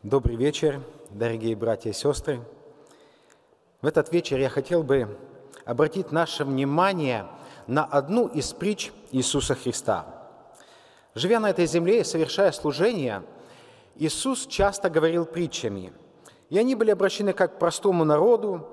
Добрый вечер, дорогие братья и сестры. В этот вечер я хотел бы обратить наше внимание на одну из притч Иисуса Христа. Живя на этой земле и совершая служение, Иисус часто говорил притчами, и они были обращены как к простому народу,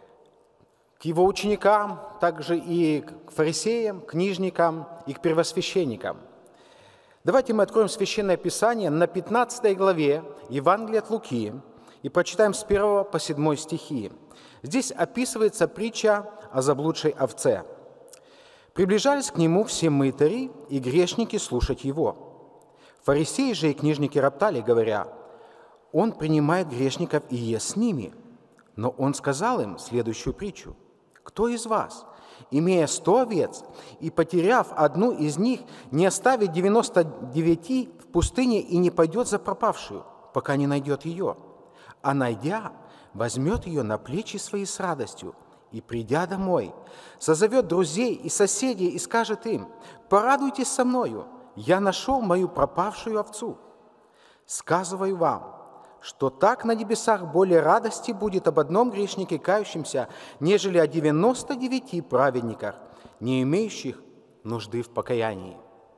к его ученикам, также и к фарисеям, книжникам и к первосвященникам. Давайте мы откроем Священное Писание на 15 главе Евангелия от Луки и прочитаем с 1 по 7 стихи. Здесь описывается притча о заблудшей овце. «Приближались к нему все мытари и грешники слушать его. Фарисеи же и книжники роптали, говоря, он принимает грешников и ест с ними. Но он сказал им следующую притчу. Кто из вас, имея 100 овец и потеряв одну из них, не оставит 99 в пустыне и не пойдет за пропавшую, пока не найдет ее, а найдя, возьмет ее на плечи свои с радостью и, придя домой, созовет друзей и соседей и скажет им, порадуйтесь со мною, я нашел мою пропавшую овцу. Сказываю вам, что так на небесах более радости будет об одном грешнике, кающемся, нежели о 99 праведниках, не имеющих нужды в покаянии».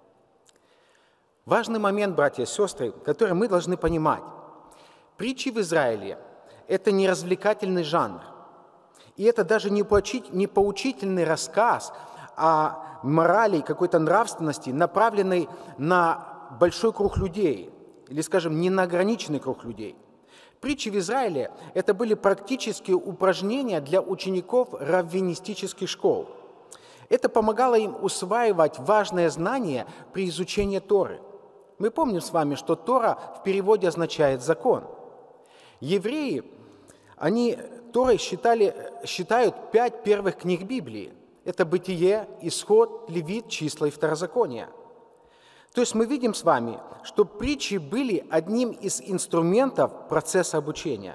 Важный момент, братья и сестры, который мы должны понимать. Притчи в Израиле – это не развлекательный жанр, и это даже не поучительный рассказ о морали, какой-то нравственности, направленный на большой круг людей, или, скажем, не на ограниченный круг людей. Притчи в Израиле – это были практические упражнения для учеников раввинистических школ. Это помогало им усваивать важные знания при изучении Торы. Мы помним с вами, что Тора в переводе означает «закон». Евреи, они Торой считают 5 первых книг Библии. Это Бытие, Исход, Левит, Числа и Второзаконие. То есть мы видим с вами, что притчи были одним из инструментов процесса обучения.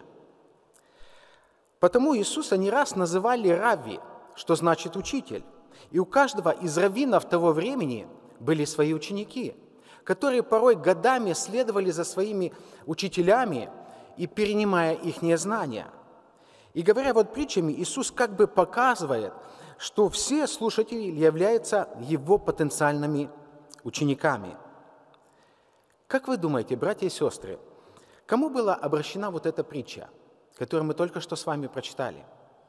Потому Иисуса не раз называли равви, что значит учитель. И у каждого из раввинов того времени были свои ученики, которые порой годами следовали за своими учителями и перенимая их знания. И говоря вот притчами, Иисус как бы показывает, что все слушатели являются его потенциальными учениками. Как вы думаете, братья и сестры, кому была обращена вот эта притча, которую мы только что с вами прочитали?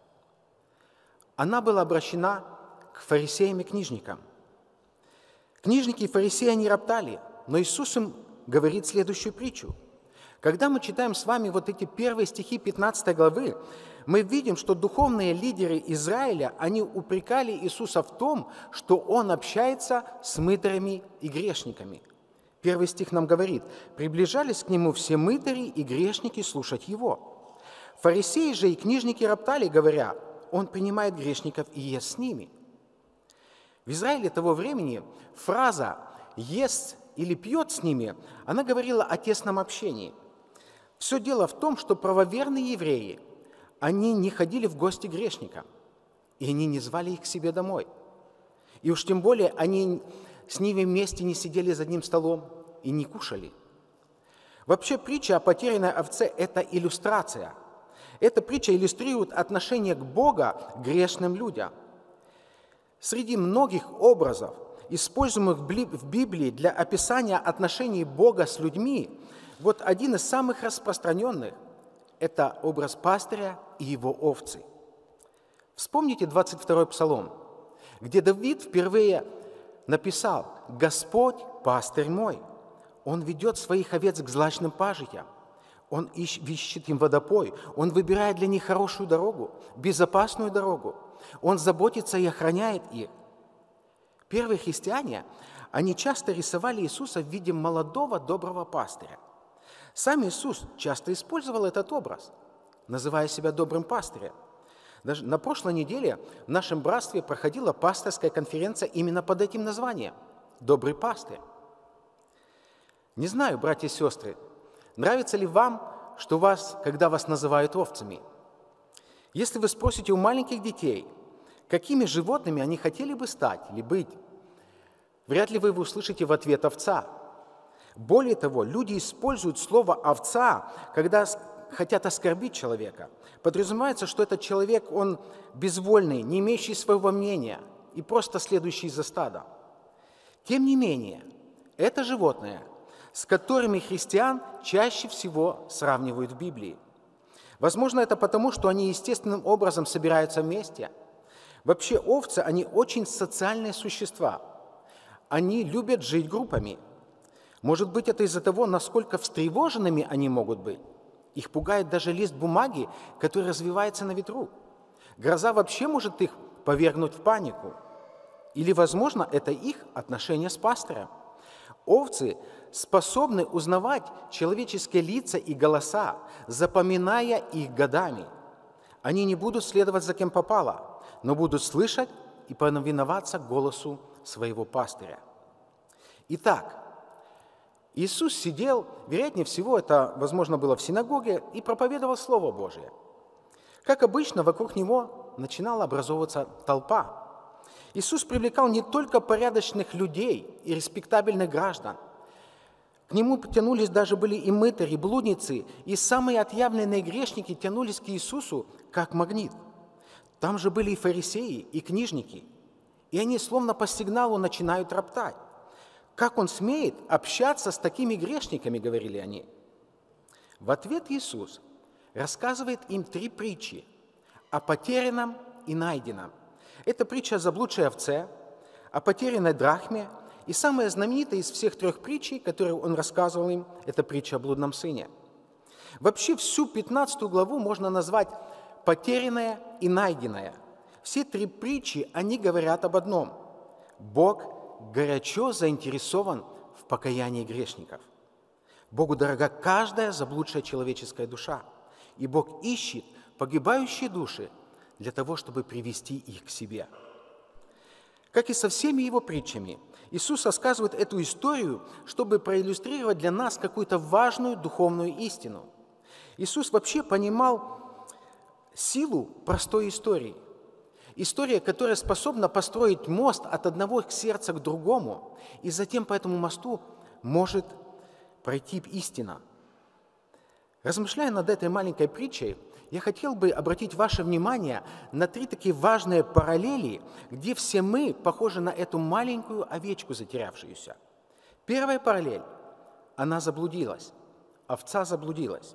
Она была обращена к фарисеям и книжникам. Книжники и фарисеи, они роптали, но Иисус им говорит следующую притчу. Когда мы читаем с вами вот эти первые стихи 15 главы, мы видим, что духовные лидеры Израиля, они упрекали Иисуса в том, что Он общается с мытарями и грешниками. Первый стих нам говорит, «Приближались к Нему все мытари и грешники слушать Его. Фарисеи же и книжники роптали, говоря, Он принимает грешников и ест с ними». В Израиле того времени фраза «ест или пьет с ними», она говорила о тесном общении. Все дело в том, что правоверные евреи, они не ходили в гости к грешникам, и они не звали их к себе домой. И уж тем более они с ними вместе не сидели за одним столом и не кушали. Вообще притча о потерянной овце – это иллюстрация. Эта притча иллюстрирует отношение к Богу к грешным людям. Среди многих образов, используемых в Библии для описания отношений Бога с людьми, вот один из самых распространенных – это образ пастыря и его овцы. Вспомните 22-й Псалом, где Давид впервые написал «Господь – пастырь мой, Он ведет своих овец к злачным пажитям, Он ищет им водопой, Он выбирает для них хорошую дорогу, безопасную дорогу, Он заботится и охраняет их». Первые христиане, они часто рисовали Иисуса в виде молодого доброго пастыря. Сам Иисус часто использовал этот образ, называя себя добрым пастырем. Даже на прошлой неделе в нашем братстве проходила пасторская конференция именно под этим названием «Добрый пастырь». Не знаю, братья и сестры, нравится ли вам, когда вас называют овцами? Если вы спросите у маленьких детей, какими животными они хотели бы стать или быть, вряд ли вы услышите в ответ овца. Более того, люди используют слово «овца», когда хотят оскорбить человека. Подразумевается, что этот человек, он безвольный, не имеющий своего мнения и просто следующий за стадом. Тем не менее, это животное, с которыми христиан чаще всего сравнивают в Библии. Возможно, это потому, что они естественным образом собираются вместе. Вообще, овцы, они очень социальные существа. Они любят жить группами. Может быть, это из-за того, насколько встревоженными они могут быть. Их пугает даже лист бумаги, который развивается на ветру. Гроза вообще может их повергнуть в панику. Или, возможно, это их отношения с пастором. Овцы способны узнавать человеческие лица и голоса, запоминая их годами. Они не будут следовать за кем попало, но будут слышать и повиноваться голосу своего пастыря. Итак, Иисус сидел, вероятнее всего, это, возможно, было в синагоге, и проповедовал Слово Божие. Как обычно, вокруг Него начинала образовываться толпа. Иисус привлекал не только порядочных людей и респектабельных граждан. К Нему тянулись даже были и мытари, и блудницы, и самые отъявленные грешники тянулись к Иисусу как магнит. Там же были и фарисеи, и книжники, и они словно по сигналу начинают роптать. «Как он смеет общаться с такими грешниками?» — говорили они. В ответ Иисус рассказывает им 3 притчи о потерянном и найденном. Это притча о заблудшей овце, о потерянной драхме, и самая знаменитая из всех 3 притчей, которые он рассказывал им, это притча о блудном сыне. Вообще всю 15 главу можно назвать «потерянная и найденная». Все 3 притчи, они говорят об одном. Бог горячо заинтересован в покаянии грешников. Богу дорога каждая заблудшая человеческая душа, и Бог ищет погибающие души для того, чтобы привести их к себе. Как и со всеми его притчами, Иисус рассказывает эту историю, чтобы проиллюстрировать для нас какую-то важную духовную истину. Иисус вообще понимал силу простой истории. История, которая способна построить мост от одного сердца к другому, и затем по этому мосту может пройти истина. Размышляя над этой маленькой притчей, я хотел бы обратить ваше внимание на 3 такие важные параллели, где все мы похожи на эту маленькую овечку, затерявшуюся. Первая параллель – она заблудилась, овца заблудилась.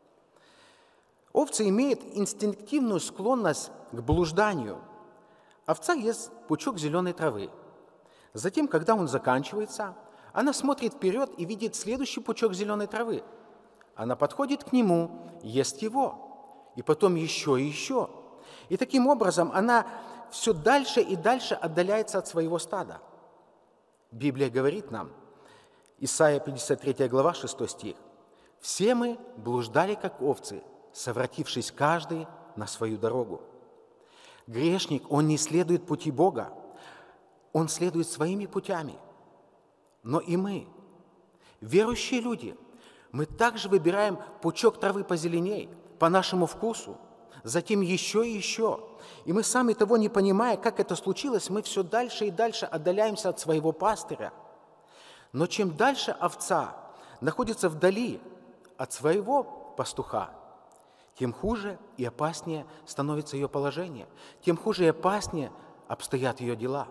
Овцы имеют инстинктивную склонность к блужданию. Овца ест пучок зеленой травы. Затем, когда он заканчивается, она смотрит вперед и видит следующий пучок зеленой травы. Она подходит к нему, ест его, и потом еще и еще. И таким образом она все дальше и дальше отдаляется от своего стада. Библия говорит нам, Исайя 53 глава, 6 стих, «Все мы блуждали, как овцы, совратившись каждый на свою дорогу». Грешник, он не следует пути Бога, он следует своими путями. Но и мы, верующие люди, мы также выбираем пучок травы позеленей, по нашему вкусу, затем еще и еще. И мы сами того не понимая, как это случилось, мы все дальше и дальше отдаляемся от своего пастыря. Но чем дальше овца находится вдали от своего пастуха, тем хуже и опаснее становится ее положение, тем хуже и опаснее обстоят ее дела.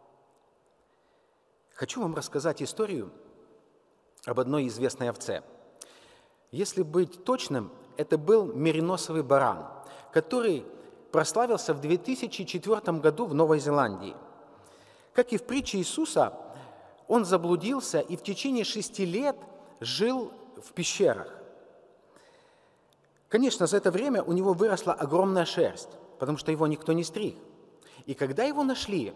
Хочу вам рассказать историю об одной известной овце. Если быть точным, это был мериносовый баран, который прославился в 2004 году в Новой Зеландии. Как и в притче Иисуса, он заблудился и в течение 6 лет жил в пещерах. Конечно, за это время у него выросла огромная шерсть, потому что его никто не стриг. И когда его нашли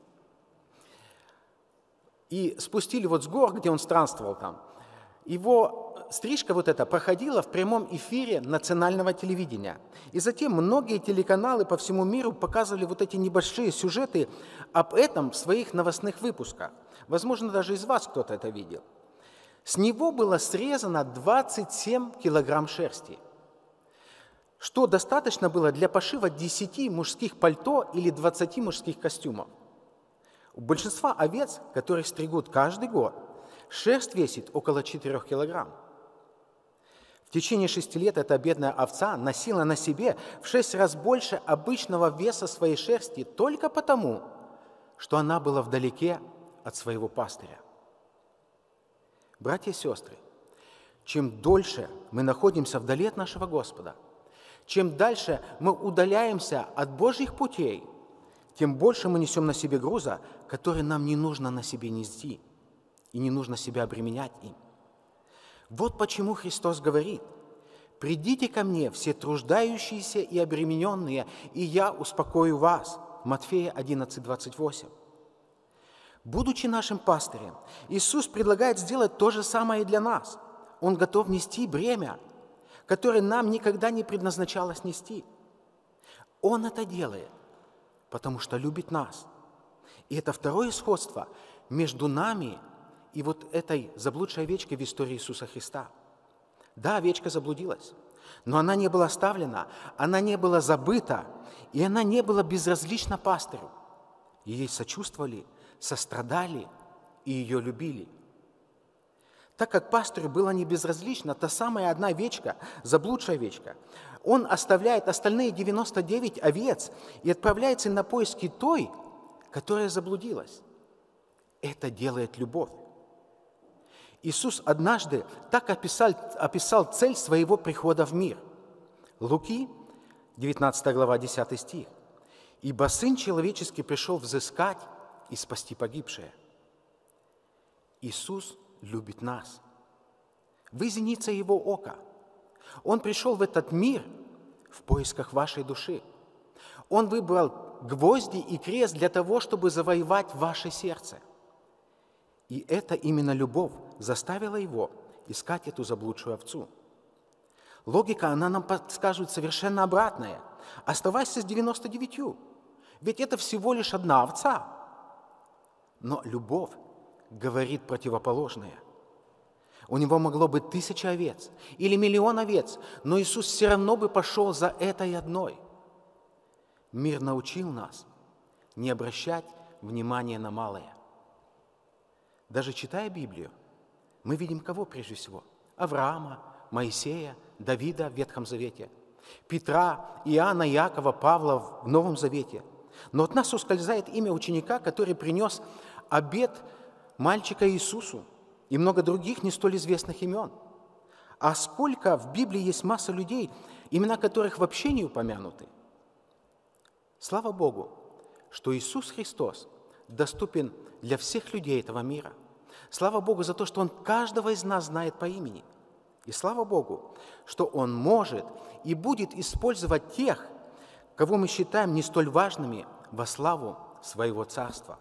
и спустили с гор, где он странствовал там, его стрижка эта проходила в прямом эфире национального телевидения. И затем многие телеканалы по всему миру показывали эти небольшие сюжеты об этом в своих новостных выпусках. Возможно, даже из вас кто-то это видел. С него было срезано 27 килограмм шерсти, что достаточно было для пошива 10 мужских пальто или 20 мужских костюмов. У большинства овец, которых стригут каждый год, Шерсть весит около 4 килограмм. В течение 6 лет эта бедная овца носила на себе в 6 раз больше обычного веса своей шерсти только потому, что она была вдалеке от своего пастыря. Братья и сестры, чем дольше мы находимся вдали от нашего Господа, чем дальше мы удаляемся от Божьих путей, тем больше мы несем на себе груза, который нам не нужно на себе нести, и не нужно себя обременять им. Вот почему Христос говорит: «Придите ко мне, все труждающиеся и обремененные, и я успокою вас». Матфея 11:28. Будучи нашим пастырем, Иисус предлагает сделать то же самое и для нас. Он готов нести бремя, которое нам никогда не предназначалось нести. Он это делает, потому что любит нас. И это второе сходство между нами и вот этой заблудшей овечкой в истории Иисуса Христа. Да, овечка заблудилась, но она не была оставлена, она не была забыта, и она не была безразлична пастырю. Ей сочувствовали, сострадали и ее любили. Так как пастырю была не безразлична та самая одна овечка, заблудшая овечка, он оставляет остальные 99 овец и отправляется на поиски той, которая заблудилась. Это делает любовь. Иисус однажды так описал цель своего прихода в мир. Луки, 19 глава, 10 стих. «Ибо Сын Человеческий пришел взыскать и спасти погибшее». Иисус любит нас. Вы зеница Его ока. Он пришел в этот мир в поисках вашей души. Он выбрал гвозди и крест для того, чтобы завоевать ваше сердце. И это именно любовь заставила Его искать эту заблудшую овцу. Логика, она нам подскажет совершенно обратное. Оставайся с 99, ведь это всего лишь одна овца. Но любовь говорит противоположное. У него могло быть 1000 овец или 1 000 000 овец, но Иисус все равно бы пошел за этой одной. Мир научил нас не обращать внимания на малое. Даже читая Библию, мы видим кого прежде всего? Авраама, Моисея, Давида в Ветхом Завете, Петра, Иоанна, Иакова, Павла в Новом Завете. Но от нас ускользает имя ученика, который принес обет мальчика Иисусу и много других не столь известных имен. А сколько в Библии есть масса людей, имена которых вообще не упомянуты. Слава Богу, что Иисус Христос доступен для всех людей этого мира. Слава Богу за то, что Он каждого из нас знает по имени. И слава Богу, что Он может и будет использовать тех, кого мы считаем не столь важными, во славу Своего Царства.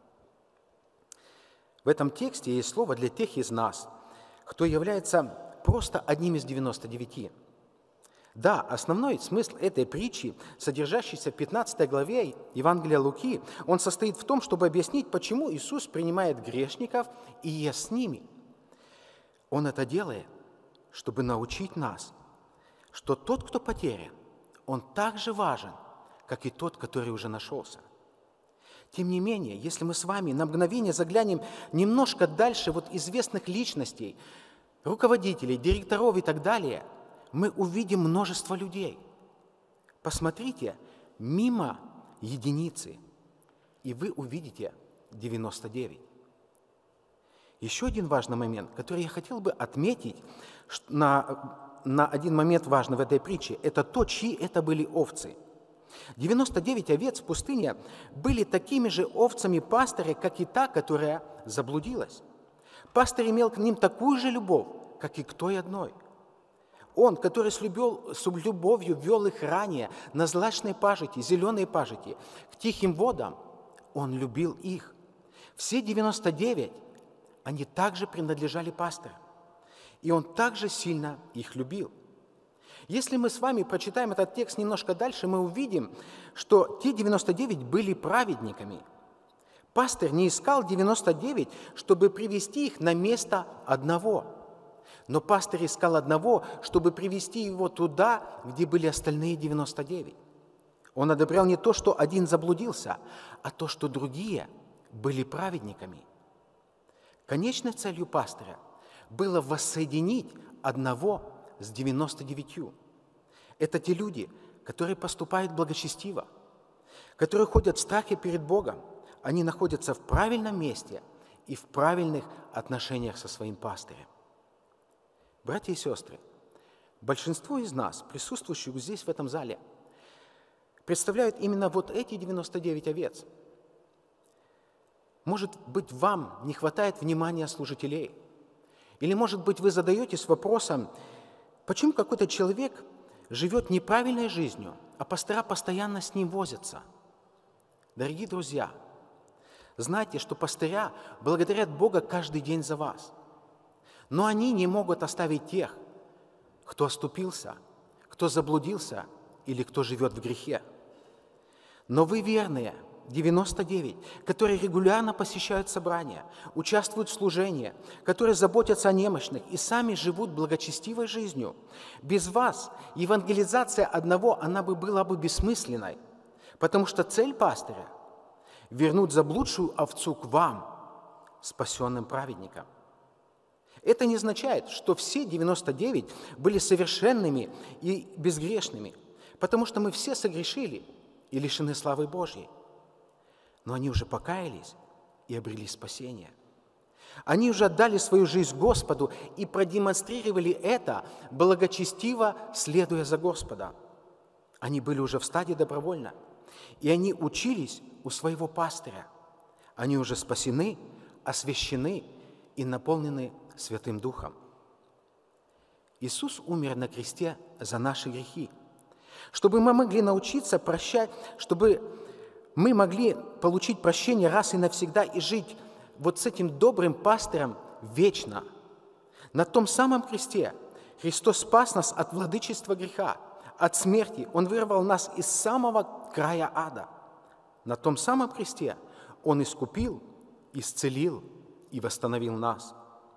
В этом тексте есть слово для тех из нас, кто является просто одним из 99. Да, основной смысл этой притчи, содержащейся в 15 главе Евангелия Луки, он состоит в том, чтобы объяснить, почему Иисус принимает грешников и ест с ними. Он это делает, чтобы научить нас, что тот, кто потерян, он так же важен, как и тот, который уже нашелся. Тем не менее, если мы с вами на мгновение заглянем немножко дальше вот известных личностей, руководителей, директоров и так далее, мы увидим множество людей. Посмотрите мимо единицы, и вы увидите 99. Еще один важный момент, который я хотел бы отметить, на один момент важный в этой притче, это то, чьи это были овцы. 99 овец в пустыне были такими же овцами пастыря, как и та, которая заблудилась. Пастырь имел к ним такую же любовь, как и к той одной. Он, который с любовью вел их ранее на злачной пажити, зеленой пажити, к тихим водам, он любил их. Все 99, они также принадлежали пастырю, и он также сильно их любил. Если мы с вами прочитаем этот текст немножко дальше, мы увидим, что те 99 были праведниками. Пастырь не искал 99, чтобы привести их на место одного. Но пастырь искал одного, чтобы привести его туда, где были остальные 99. Он одобрял не то, что один заблудился, а то, что другие были праведниками. Конечной целью пастыря было воссоединить одного с 99. Это те люди, которые поступают благочестиво, которые ходят в страхе перед Богом. Они находятся в правильном месте и в правильных отношениях со своим пастырем. Братья и сестры, большинство из нас, присутствующих здесь, в этом зале, представляют именно вот эти 99 овец. Может быть, вам не хватает внимания служителей. Или, может быть, вы задаетесь вопросом, почему какой-то человек живет неправильной жизнью, а пастора постоянно с ним возятся. Дорогие друзья, знайте, что пастыря благодарят Бога каждый день за вас. Но они не могут оставить тех, кто оступился, кто заблудился или кто живет в грехе. Но вы верные, 99, которые регулярно посещают собрания, участвуют в служении, которые заботятся о немощных и сами живут благочестивой жизнью. Без вас евангелизация одного, она была бы бессмысленной, потому что цель пастыря – вернуть заблудшую овцу к вам, спасенным праведникам. Это не означает, что все 99 были совершенными и безгрешными, потому что мы все согрешили и лишены славы Божьей. Но они уже покаялись и обрели спасение. Они уже отдали свою жизнь Господу и продемонстрировали это, благочестиво следуя за Господом. Они были уже в стадии добровольно, и они учились у своего пастыря. Они уже спасены, освящены и наполнены Святым Духом. Иисус умер на кресте за наши грехи, чтобы мы могли научиться прощать, чтобы мы могли получить прощение раз и навсегда и жить вот с этим добрым пастырем вечно. На том самом кресте Христос спас нас от владычества греха, от смерти. Он вырвал нас из самого края ада. На том самом кресте Он искупил, исцелил и восстановил нас.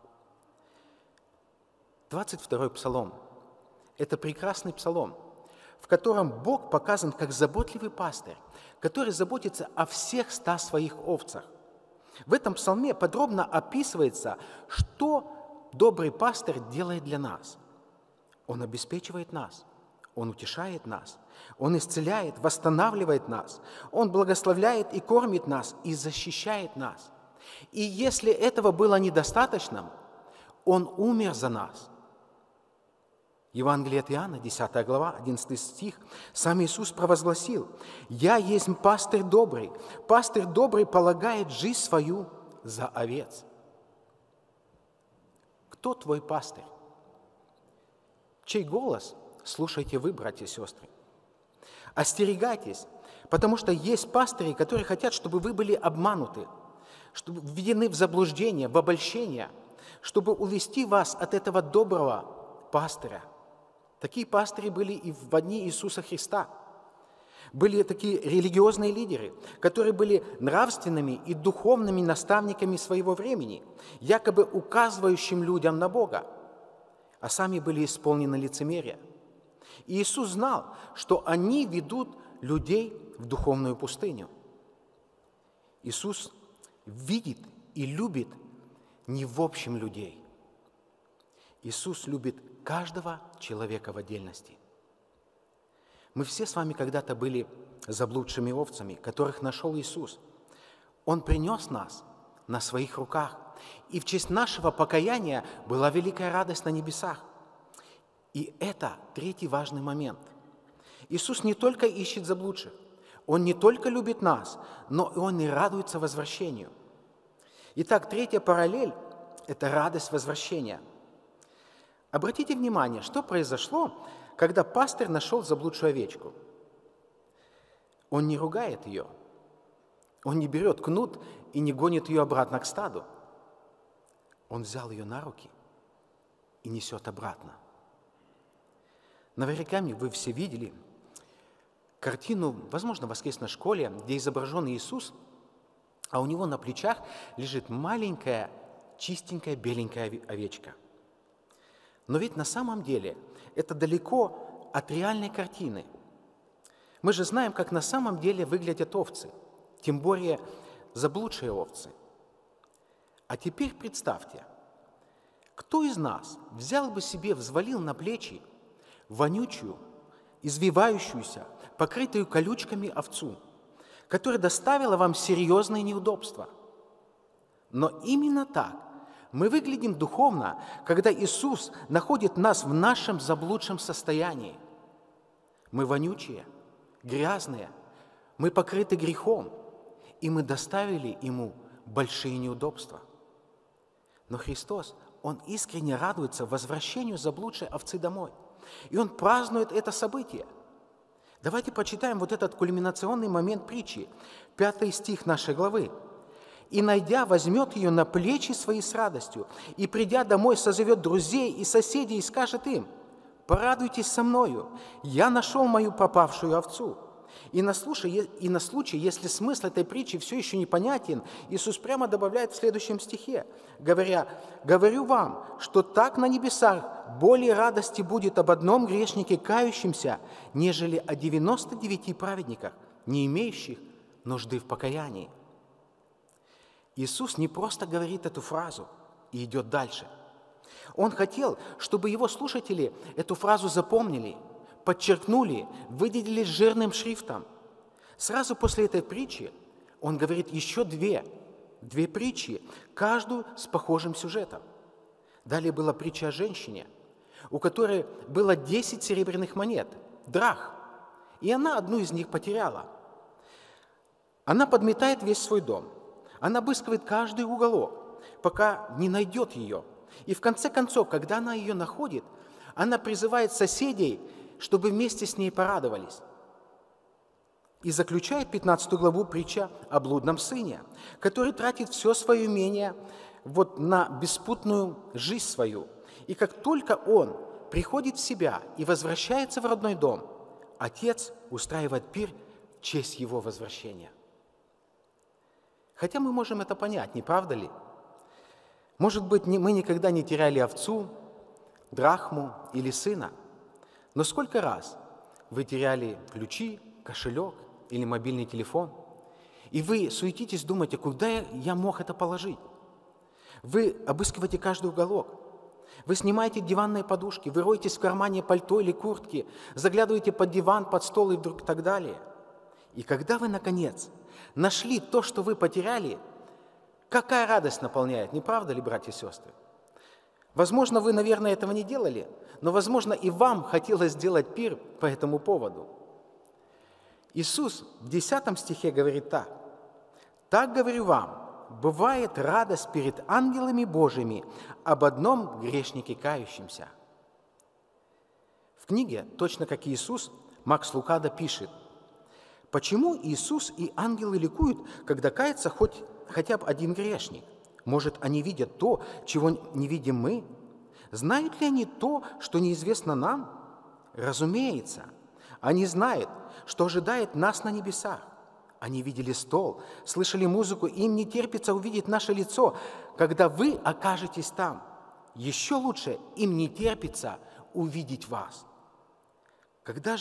22-й псалом – это прекрасный псалом, в котором Бог показан как заботливый пастырь, который заботится о всех 100 своих овцах. В этом псалме подробно описывается, что добрый пастырь делает для нас. Он обеспечивает нас, он утешает нас, он исцеляет, восстанавливает нас, он благословляет и кормит нас, и защищает нас. И если этого было недостаточно, он умер за нас. Евангелие от Иоанна, 10 глава, 11 стих, сам Иисус провозгласил: «Я есть пастырь добрый полагает жизнь свою за овец». Кто твой пастырь? Чей голос слушайте вы, братья и сестры? Остерегайтесь, потому что есть пастыри, которые хотят, чтобы вы были обмануты, чтобы введены в заблуждение, в обольщение, чтобы увести вас от этого доброго пастыря. Такие пастыри были и в дни Иисуса Христа. Были такие религиозные лидеры, которые были нравственными и духовными наставниками своего времени, якобы указывающим людям на Бога, а сами были исполнены лицемерия. И Иисус знал, что они ведут людей в духовную пустыню. Иисус видит и любит не в общем людей. Иисус любит каждого человека в отдельности. Мы все с вами когда-то были заблудшими овцами, которых нашел Иисус. Он принес нас на своих руках, и в честь нашего покаяния была великая радость на небесах. И это третий важный момент. Иисус не только ищет заблудших, Он не только любит нас, но Он и радуется возвращению. Итак, третья параллель – это радость возвращения. Обратите внимание, что произошло, когда пастырь нашел заблудшую овечку. Он не ругает ее, он не берет кнут и не гонит ее обратно к стаду. Он взял ее на руки и несет обратно. Наверняка вы все видели картину, возможно, в воскресной школе, где изображен Иисус, а у него на плечах лежит маленькая, чистенькая, беленькая овечка. Но ведь на самом деле это далеко от реальной картины. Мы же знаем, как на самом деле выглядят овцы, тем более заблудшие овцы. А теперь представьте, кто из нас взял бы себе, взвалил на плечи вонючую, извивающуюся, покрытую колючками овцу, которая доставила вам серьезные неудобства? Но именно так мы выглядим духовно, когда Иисус находит нас в нашем заблудшем состоянии. Мы вонючие, грязные, мы покрыты грехом, и мы доставили Ему большие неудобства. Но Христос, Он искренне радуется возвращению заблудшей овцы домой, и Он празднует это событие. Давайте почитаем вот этот кульминационный момент притчи, 5 стих нашей главы. «И, найдя, возьмет ее на плечи свои с радостью, и, придя домой, созовет друзей и соседей и скажет им: порадуйтесь со мною, я нашел мою пропавшую овцу». И на случай, если смысл этой притчи все еще непонятен, Иисус прямо добавляет в следующем стихе, говоря: «Говорю вам, что так на небесах более радости будет об одном грешнике, кающемся, нежели о 99 праведниках, не имеющих нужды в покаянии». Иисус не просто говорит эту фразу и идет дальше. Он хотел, чтобы его слушатели эту фразу запомнили, подчеркнули, выделили жирным шрифтом. Сразу после этой притчи он говорит еще две притчи, каждую с похожим сюжетом. Далее была притча о женщине, у которой было 10 серебряных монет, драх, и она одну из них потеряла. Она подметает весь свой дом, она обыскивает каждый уголок, пока не найдет ее. И в конце концов, когда она ее находит, она призывает соседей, чтобы вместе с ней порадовались. И заключает 15 главу притча о блудном сыне, который тратит все свое имение на беспутную жизнь свою. И как только он приходит в себя и возвращается в родной дом, отец устраивает пир в честь его возвращения. Хотя мы можем это понять, не правда ли? Может быть, мы никогда не теряли овцу, драхму или сына, но сколько раз вы теряли ключи, кошелек или мобильный телефон, и вы суетитесь, думаете, куда я мог это положить? Вы обыскиваете каждый уголок, вы снимаете диванные подушки, вы роетесь в кармане пальто или куртки, заглядываете под диван, под стол и вдруг так далее. И когда вы, наконец, нашли то, что вы потеряли, какая радость наполняет, не правда ли, братья и сестры? Возможно, вы, наверное, этого не делали, но, возможно, и вам хотелось сделать пир по этому поводу. Иисус в 10 стихе говорит так: «Так говорю вам, бывает радость перед ангелами Божьими об одном грешнике кающемся». В книге, точно как и Иисус, Макс Лукадо пишет: «Почему Иисус и ангелы ликуют, когда кается хотя бы один грешник? Может, они видят то, чего не видим мы? Знают ли они то, что неизвестно нам? Разумеется, они знают, что ожидает нас на небесах. Они видели стол, слышали музыку, и им не терпится увидеть наше лицо, когда вы окажетесь там. Еще лучше, им не терпится увидеть вас». Когда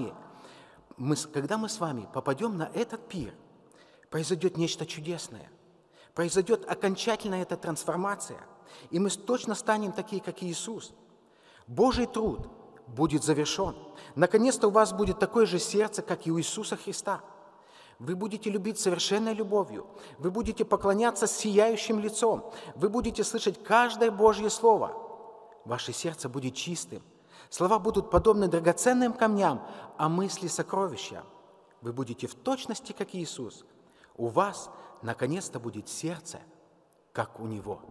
мы с вами попадем на этот пир, произойдет нечто чудесное. Произойдет окончательная эта трансформация, и мы точно станем такие, как Иисус. Божий труд будет завершен. Наконец-то у вас будет такое же сердце, как и у Иисуса Христа. Вы будете любить совершенной любовью, вы будете поклоняться с сияющим лицом, вы будете слышать каждое Божье слово. Ваше сердце будет чистым, слова будут подобны драгоценным камням, а мысли — сокровища. Вы будете в точности, как Иисус. У вас наконец-то будет сердце, как у Него.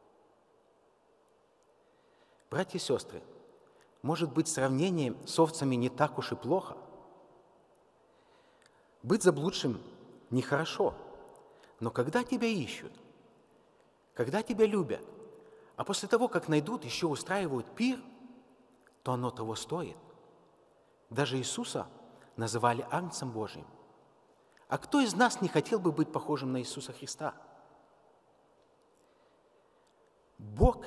Братья и сестры, может быть, сравнение с овцами не так уж и плохо. Быть заблудшим нехорошо, но когда тебя ищут, когда тебя любят, а после того, как найдут, еще устраивают пир, то оно того стоит. Даже Иисуса называли Агнцем Божьим. А кто из нас не хотел бы быть похожим на Иисуса Христа? Бог,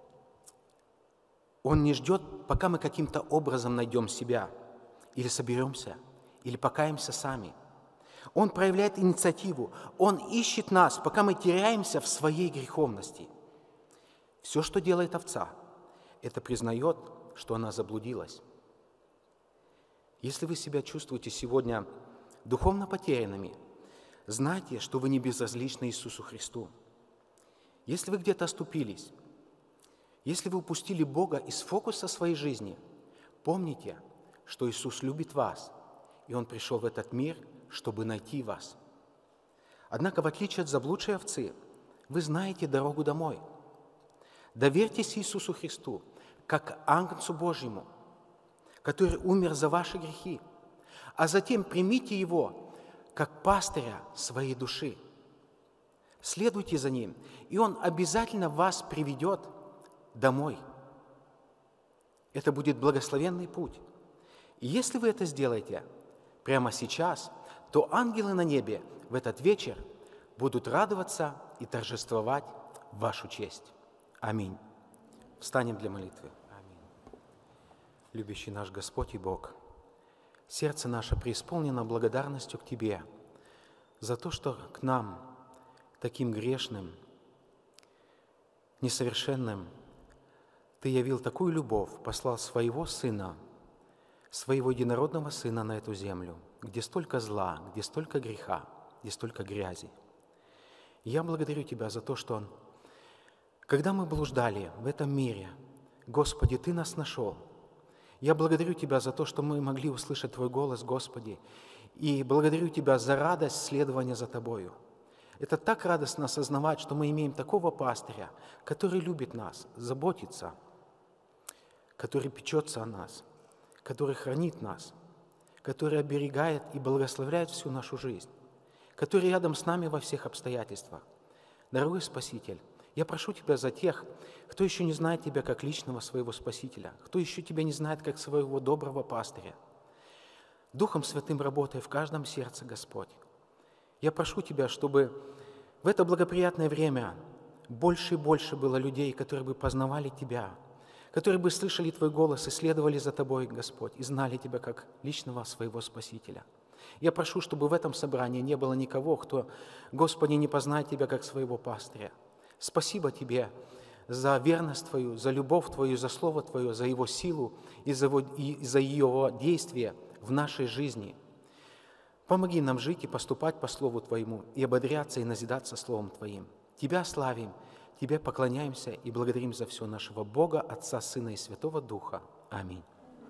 Он не ждет, пока мы каким-то образом найдем себя, или соберемся, или покаемся сами. Он проявляет инициативу. Он ищет нас, пока мы теряемся в своей греховности. Все, что делает овца, это признает, что она заблудилась. Если вы себя чувствуете сегодня духовно потерянными, знайте, что вы не безразличны Иисусу Христу. Если вы где-то оступились, если вы упустили Бога из фокуса своей жизни, помните, что Иисус любит вас, и Он пришел в этот мир, чтобы найти вас. Однако, в отличие от заблудшей овцы, вы знаете дорогу домой. Доверьтесь Иисусу Христу, как Агнцу Божьему, который умер за ваши грехи, а затем примите Его, как пастыря своей души. Следуйте за Ним, и Он обязательно вас приведет домой. Это будет благословенный путь. И если вы это сделаете прямо сейчас, то ангелы на небе в этот вечер будут радоваться и торжествовать в вашу честь. Аминь. Встанем для молитвы. Аминь. Любящий наш Господь и Бог, сердце наше преисполнено благодарностью к Тебе за то, что к нам, таким грешным, несовершенным, Ты явил такую любовь, послал Своего Сына, Своего единородного Сына на эту землю, где столько зла, где столько греха, где столько грязи. И я благодарю Тебя за то, что когда мы блуждали в этом мире, Господи, Ты нас нашел. Я благодарю Тебя за то, что мы могли услышать Твой голос, Господи, и благодарю Тебя за радость следования за Тобою. Это так радостно осознавать, что мы имеем такого пастыря, который любит нас, заботится, который печется о нас, который хранит нас, который оберегает и благословляет всю нашу жизнь, который рядом с нами во всех обстоятельствах. Дорогой Спаситель, я прошу Тебя за тех, кто еще не знает Тебя как личного своего Спасителя, кто еще Тебя не знает как своего доброго пастыря. Духом Святым работай в каждом сердце, Господь. Я прошу Тебя, чтобы в это благоприятное время больше и больше было людей, которые бы познавали Тебя, которые бы слышали Твой голос и следовали за Тобой, Господь, и знали Тебя как личного своего Спасителя. Я прошу, чтобы в этом собрании не было никого, кто, Господи, не познает Тебя как своего пастыря. Спасибо Тебе за верность Твою, за любовь Твою, за Слово Твое, за его силу и за его действие в нашей жизни. Помоги нам жить и поступать по Слову Твоему, и ободряться и назидаться Словом Твоим. Тебя славим, Тебе поклоняемся и благодарим за все нашего Бога, Отца, Сына и Святого Духа. Аминь.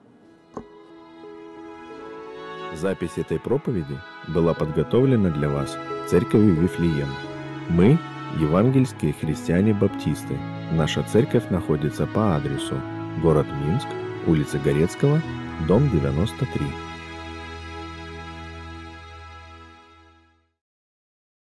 Запись этой проповеди была подготовлена для вас Церковью Вифлеем. Мы – евангельские христиане-баптисты. Наша церковь находится по адресу: город Минск, улица Горецкого, дом 93.